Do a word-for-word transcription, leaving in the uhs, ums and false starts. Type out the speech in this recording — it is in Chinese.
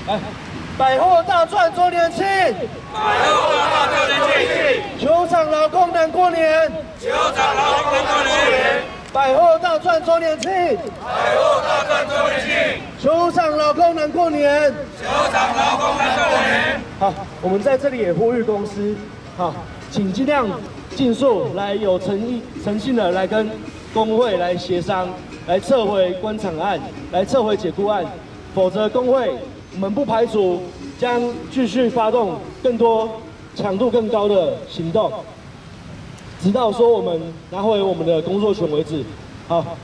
来，百货大赚周年庆， 百货大赚周年庆， 球场劳工难过年， 球场劳工难过年， 百货大赚周年庆， 百货大赚周年庆， 球场劳工难过年， 球场劳工难过年。 好，我们在这里也呼吁公司，好，请尽量尽速来有诚意、诚信的来跟工会来协商，来撤回关厂案，来撤回解雇案，否则工会我们不排除将继续发动更多强度更高的行动，直到说我们拿回我们的工作权为止。好。